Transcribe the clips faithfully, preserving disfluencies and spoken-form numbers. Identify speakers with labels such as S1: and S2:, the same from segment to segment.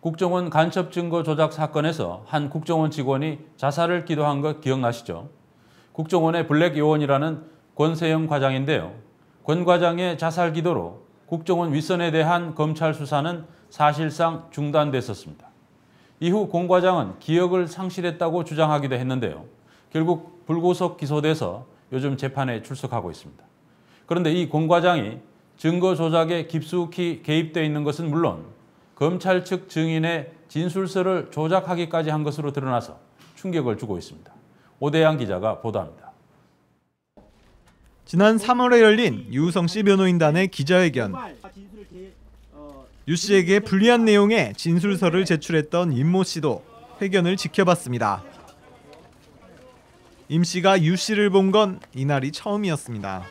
S1: 국정원 간첩 증거 조작 사건에서 한 국정원 직원이 자살을 기도한 거 기억나시죠? 국정원의 블랙 요원이라는 권세영 과장인데요. 권 과장의 자살 기도로 국정원 윗선에 대한 검찰 수사는 사실상 중단됐었습니다. 이후 권 과장은 기억을 상실했다고 주장하기도 했는데요. 결국 불구속 기소돼서 요즘 재판에 출석하고 있습니다. 그런데 이 권 과장이 증거 조작에 깊숙이 개입되어 있는 것은 물론 검찰 측 증인의 진술서를 조작하기까지 한 것으로 드러나서 충격을 주고 있습니다. 오대양 기자가 보도합니다.
S2: 지난 삼월에 열린 유우성 씨 변호인단의 기자회견. 유 씨에게 불리한 내용의 진술서를 제출했던 임모 씨도 회견을 지켜봤습니다. 임 씨가 유 씨를 본 건 이날이 처음이었습니다.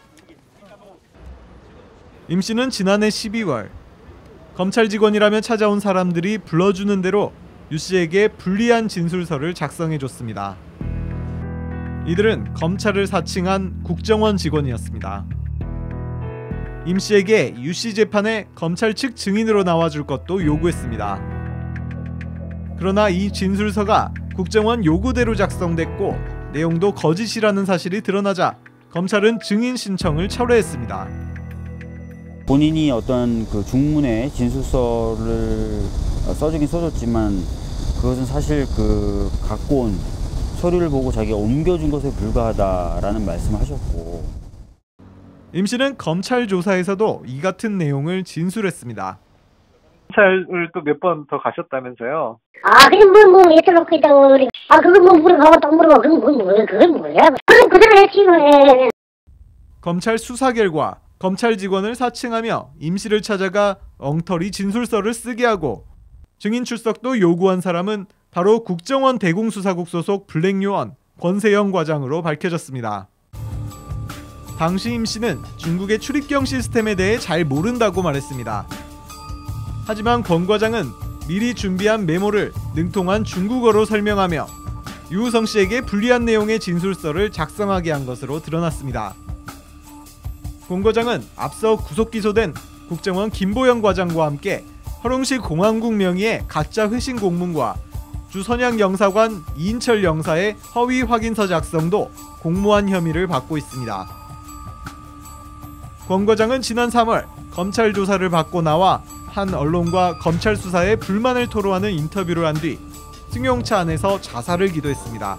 S2: 임 씨는 지난해 십이월 검찰 직원이라며 찾아온 사람들이 불러주는 대로 유 씨에게 불리한 진술서를 작성해줬습니다. 이들은 검찰을 사칭한 국정원 직원이었습니다. 임 씨에게 유 씨 재판에 검찰 측 증인으로 나와줄 것도 요구했습니다. 그러나 이 진술서가 국정원 요구대로 작성됐고 내용도 거짓이라는 사실이 드러나자 검찰은 증인 신청을 철회했습니다.
S3: 본인이 어떤 그 중문에 진술서를 써주긴 써줬지만 그것은 사실 그 갖고 온 서류를 보고 자기가 옮겨준 것에 불과하다라는 말씀을 하셨고,
S2: 임 씨는 검찰 조사에서도 이 같은 내용을 진술했습니다.
S4: 검찰을 또 몇 번 더 가셨다면서요?
S5: 아, 그럼 뭐, 뭐, 여쭤놓고 있다고. 아, 그거 뭐 물어봐봐, 또 물어봐. 그건 뭐, 뭐, 그건 뭐야? 그럼 그대로 했지, 왜.
S2: 검찰 수사 결과 검찰 직원을 사칭하며 임 씨를 찾아가 엉터리 진술서를 쓰게 하고 증인 출석도 요구한 사람은 바로 국정원 대공수사국 소속 블랙요원 권세영 과장으로 밝혀졌습니다. 당시 임 씨는 중국의 출입경 시스템에 대해 잘 모른다고 말했습니다. 하지만 권 과장은 미리 준비한 메모를 능통한 중국어로 설명하며 유우성 씨에게 불리한 내용의 진술서를 작성하게 한 것으로 드러났습니다. 권 과장은 앞서 구속 기소된 국정원 김보영 과장과 함께 허룡시 공항국 명의의 가짜 회신 공문과 주 선양 영사관 이인철 영사의 허위 확인서 작성도 공모한 혐의를 받고 있습니다. 권 과장은 지난 삼월 검찰 조사를 받고 나와 한 언론과 검찰 수사에 불만을 토로하는 인터뷰를 한 뒤 승용차 안에서 자살을 기도했습니다.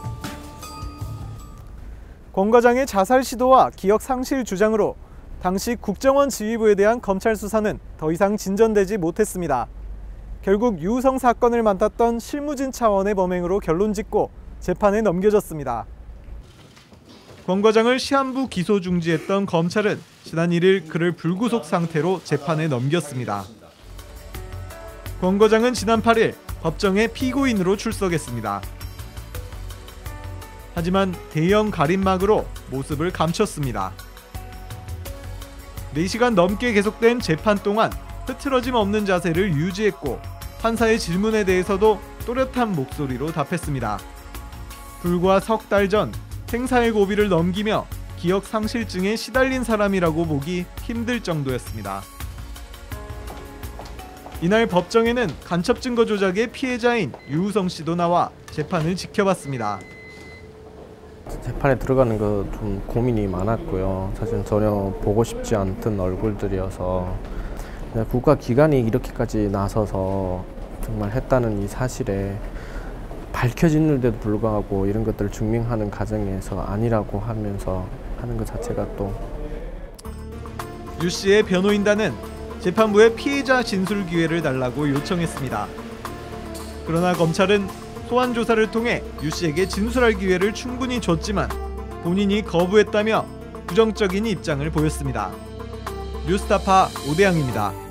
S2: 권 과장의 자살 시도와 기억 상실 주장으로 당시 국정원 지휘부에 대한 검찰 수사는 더 이상 진전되지 못했습니다. 결국 유우성 사건을 맡았던 실무진 차원의 범행으로 결론짓고 재판에 넘겨졌습니다. 권 과장을 시한부 기소 중지했던 검찰은 지난 일 일 그를 불구속 상태로 재판에 넘겼습니다. 권 과장은 지난 팔 일 법정에 피고인으로 출석했습니다. 하지만 대형 가림막으로 모습을 감췄습니다. 네 시간 넘게 계속된 재판 동안 흐트러짐 없는 자세를 유지했고 판사의 질문에 대해서도 또렷한 목소리로 답했습니다. 불과 석 달 전 생사의 고비를 넘기며 기억 상실증에 시달린 사람이라고 보기 힘들 정도였습니다. 이날 법정에는 간첩 증거 조작의 피해자인 유우성 씨도 나와 재판을 지켜봤습니다.
S6: 재판에 들어가는 거 좀 고민이 많았고요. 사실 전혀 보고 싶지 않던 얼굴들이어서 국가기관이 이렇게까지 나서서 정말 했다는 이 사실에 밝혀지는데도 불구하고 이런 것들을 증명하는 과정에서 아니라고 하면서 하는 것 자체가 또
S2: 유 씨의 변호인단은 재판부에 피해자 진술 기회를 달라고 요청했습니다. 그러나 검찰은 소환 조사를 통해 유 씨에게 진술할 기회를 충분히 줬지만 본인이 거부했다며 부정적인 입장을 보였습니다. 뉴스타파 오대양입니다.